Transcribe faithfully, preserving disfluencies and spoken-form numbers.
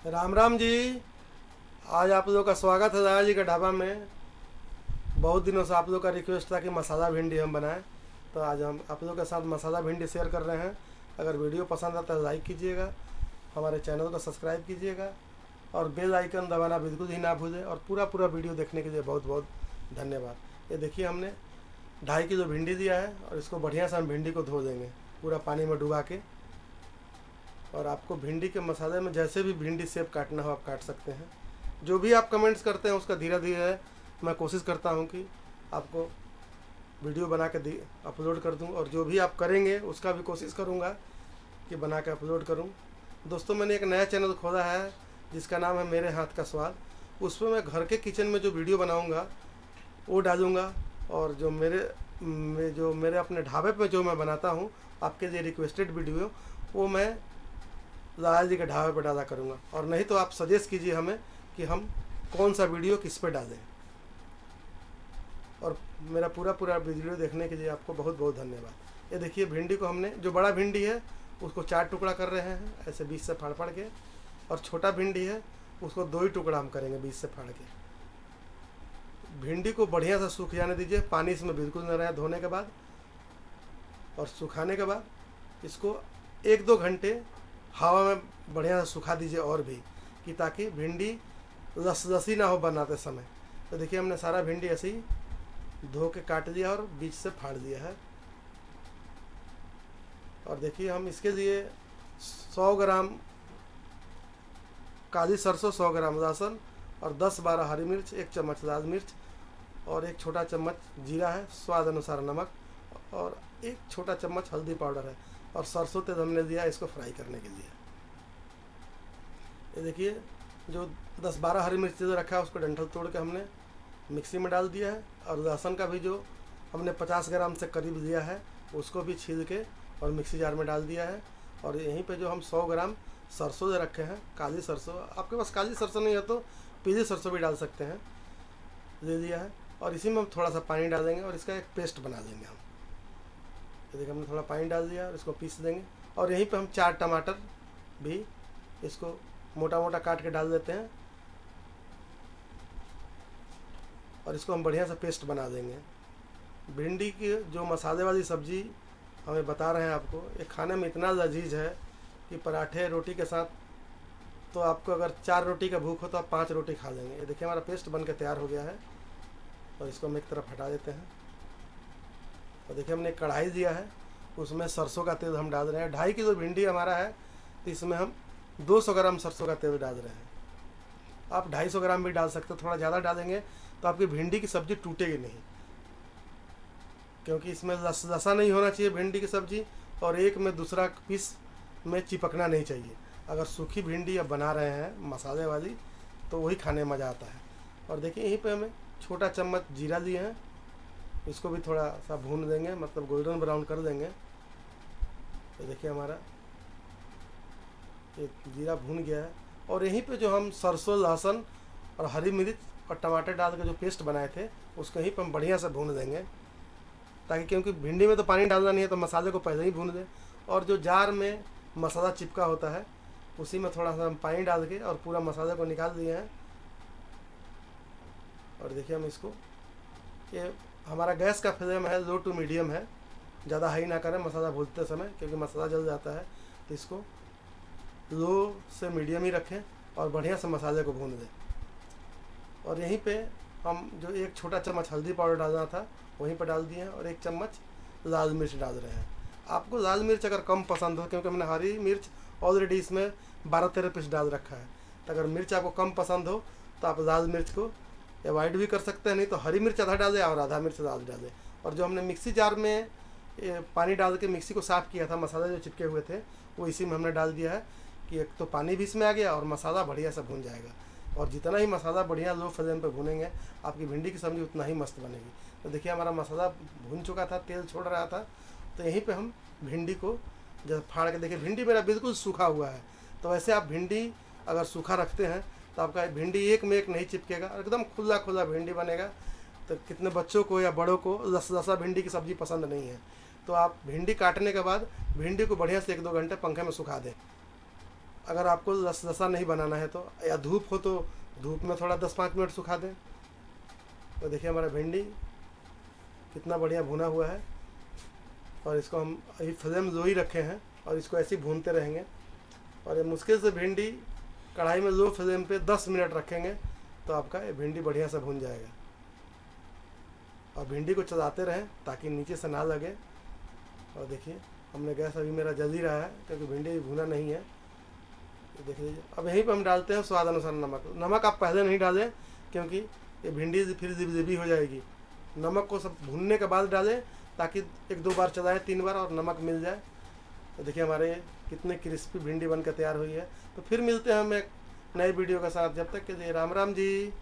राम राम जी। आज आप लोगों का स्वागत है दादा जी के ढाबा में। बहुत दिनों से आप लोगों का रिक्वेस्ट था कि मसाला भिंडी हम बनाएं, तो आज हम आप लोगों के साथ मसाला भिंडी शेयर कर रहे हैं। अगर वीडियो पसंद आता है लाइक कीजिएगा, हमारे चैनल को सब्सक्राइब कीजिएगा और बेल आइकन दबाना बिल्कुल ही ना भूलें। और पूरा पूरा वीडियो देखने के लिए बहुत बहुत धन्यवाद। ये देखिए, हमने ढाई किलो भिंडी दिया है और इसको बढ़िया से हम भिंडी को धो देंगे पूरा पानी में डुबा के। और आपको भिंडी के मसाले में जैसे भी भिंडी शेप काटना हो आप काट सकते हैं। जो भी आप कमेंट्स करते हैं उसका धीरे धीरे मैं कोशिश करता हूं कि आपको वीडियो बना के दी अपलोड कर दूं, और जो भी आप करेंगे उसका भी कोशिश करूंगा कि बना के अपलोड करूं। दोस्तों, मैंने एक नया चैनल खोला है जिसका नाम है मेरे हाथ का स्वाद। उस पर मैं घर के किचन में जो वीडियो बनाऊँगा वो डालूँगा, और जो मेरे में जो मेरे अपने ढाबे पे जो मैं बनाता हूँ आपके लिए रिक्वेस्टेड वीडियो वो मैं लाला जी के ढाबे पर डाला करूँगा। और नहीं तो आप सजेस्ट कीजिए हमें कि हम कौन सा वीडियो किस पे डालें। और मेरा पूरा पूरा वीडियो देखने के लिए आपको बहुत बहुत धन्यवाद। ये देखिए, भिंडी को हमने, जो बड़ा भिंडी है उसको चार टुकड़ा कर रहे हैं ऐसे बीच से फाड़ फाड़ के, और छोटा भिंडी है उसको दो ही टुकड़ा हम करेंगे बीच से फाड़ के। भिंडी को बढ़िया से सूख जाने दीजिए, पानी इसमें बिल्कुल न रहे धोने के बाद। और सुखाने के बाद इसको एक दो घंटे हवा में बढ़िया से सुखा दीजिए और भी, कि ताकि भिंडी लसलसी ना हो बनाते समय। तो देखिए, हमने सारा भिंडी ऐसे ही धो के काट लिया और बीच से फाड़ दिया है। और देखिए, हम इसके लिए सौ ग्राम काली सरसों, सौ ग्राम लहसुन और दस बारह हरी मिर्च, एक चम्मच लाल मिर्च और एक छोटा चम्मच जीरा है, स्वाद अनुसार नमक, और एक छोटा चम्मच हल्दी पाउडर है, और सरसों तेल हमने दिया इसको फ्राई करने के लिए। ये देखिए, जो दस बारह हरी मिर्च जो रखा है उसको डंठल तोड़ के हमने मिक्सी में डाल दिया है। और लहसुन का भी जो हमने पचास ग्राम से करीब लिया है उसको भी छील के और मिक्सी जार में डाल दिया है। और यहीं पे जो हम सौ ग्राम सरसों जो रखे हैं, काली सरसों, आपके पास काली सरसों नहीं है तो पीली सरसों भी डाल सकते हैं, ले लिया है। और इसी में हम थोड़ा सा पानी डालेंगे और इसका एक पेस्ट बना देंगे हम। तो देखिए, हमने थोड़ा पानी डाल दिया और इसको पीस देंगे। और यहीं पे हम चार टमाटर भी इसको मोटा मोटा काट के डाल देते हैं और इसको हम बढ़िया से पेस्ट बना देंगे। भिंडी की जो मसाले वाली सब्ज़ी हमें बता रहे हैं आपको, ये खाने में इतना लजीज है कि पराठे रोटी के साथ, तो आपको अगर चार रोटी का भूख हो तो आप पाँच रोटी खा लेंगे। ये देखिए, हमारा पेस्ट बन के तैयार हो गया है और इसको हम एक तरफ हटा देते हैं। और देखिए, हमने कढ़ाई दिया है, उसमें सरसों का तेल हम डाल रहे हैं। ढाई किलो भिंडी हमारा है तो इसमें हम दो सौ ग्राम सरसों का तेल डाल रहे हैं। आप ढाई सौ ग्राम भी डाल सकते हो, थोड़ा ज़्यादा डालेंगे तो आपकी भिंडी की सब्ज़ी टूटेगी नहीं, क्योंकि इसमें लस लसा नहीं होना चाहिए भिंडी की सब्ज़ी, और एक में दूसरा पीस में चिपकना नहीं चाहिए। अगर सूखी भिंडी अब बना रहे हैं मसाले वाली तो वही खाने में मज़ा आता है। और देखिए, यहीं पे हमें छोटा चम्मच जीरा लिए हैं, इसको भी थोड़ा सा भून देंगे, मतलब गोल्डन ब्राउन कर देंगे। तो देखिए, हमारा ये जीरा भून गया है। और यहीं पे जो हम सरसों, लहसुन और हरी मिर्च और टमाटर डाल के जो पेस्ट बनाए थे उसको यहीं पर हम बढ़िया से भून देंगे, ताकि, क्योंकि भिंडी में तो पानी डालना नहीं है तो मसाले को पहले ही भून दें। और जो जार में मसाला चिपका होता है उसी में थोड़ा सा हम पानी डाल के और पूरा मसाले को निकाल दिए हैं। और देखिए, हम इसको, ये हमारा गैस का फ्लेम है लो टू मीडियम है, ज़्यादा हाई ना करें मसाला भूनते समय, क्योंकि मसाला जल जाता है। तो इसको लो से मीडियम ही रखें और बढ़िया से मसाले को भून दें। और यहीं पे हम जो एक छोटा चम्मच हल्दी पाउडर डालना था वहीं पर डाल दिए हैं, और एक चम्मच लाल मिर्च डाल रहे हैं। आपको लाल मिर्च अगर कम पसंद हो, क्योंकि हमने हरी मिर्च ऑलरेडी इसमें बारह तेरह पीस डाल रखा है, तो अगर मिर्च आपको कम पसंद हो तो आप लाल मिर्च को अवॉइड भी कर सकते हैं, नहीं तो हरी मिर्च आधा डालें और आधा मिर्च लाल डालें। और जो हमने मिक्सी जार में पानी डाल के मिक्सी को साफ़ किया था, मसाले जो चिपके हुए थे वो इसी में हमने डाल दिया है, कि एक तो पानी भी इसमें आ गया और मसाला बढ़िया से भून जाएगा। और जितना ही मसाला बढ़िया लो फ्लेम पे भूनेंगे आपकी भिंडी की सब्ज़ी उतना ही मस्त बनेगी। तो देखिए, हमारा मसाला भून चुका था, तेल छोड़ रहा था। तो यहीं पे हम भिंडी को जब फाड़ के, देखिए भिंडी मेरा बिल्कुल सूखा हुआ है, तो वैसे आप भिंडी अगर सूखा रखते हैं तो आपका भिंडी एक में एक नहीं चिपकेगा, एकदम खुला खुला भिंडी बनेगा। तो कितने बच्चों को या बड़ों को लसलसा भिंडी की सब्ज़ी पसंद नहीं है, तो आप भिंडी काटने के बाद भिंडी को बढ़िया से एक दो घंटे पंखे में सुखा दें। अगर आपको रस रसा नहीं बनाना है तो, या धूप हो तो धूप में थोड़ा दस पाँच मिनट सुखा दें। तो देखिए हमारा भिंडी कितना बढ़िया भुना हुआ है, और इसको हम अभी फ्लेम लो ही रखे हैं और इसको ऐसे ही भूनते रहेंगे। और ये मुश्किल से भिंडी कढ़ाई में लो फ्लेम पे दस मिनट रखेंगे तो आपका ये भिंडी बढ़िया से भुन जाएगा। और भिंडी को चलाते रहें ताकि नीचे से ना लगे। और देखिए हमने गैस अभी मेरा जल ही रहा है क्योंकि भिंडी भुना नहीं है। ये देख लीजिए। अब यहीं पर हम डालते हैं स्वाद अनुसार नमक। नमक आप पहले नहीं डालें क्योंकि ये भिंडी फिर जिबजिबी हो जाएगी। नमक को सब भूनने के बाद डालें ताकि एक दो बार चलाएं, तीन बार, और नमक मिल जाए। तो देखिए हमारे कितने क्रिस्पी भिंडी बनकर तैयार हुई है। तो फिर मिलते हैं हम एक नए वीडियो के साथ। जब तक के लिए राम राम जी।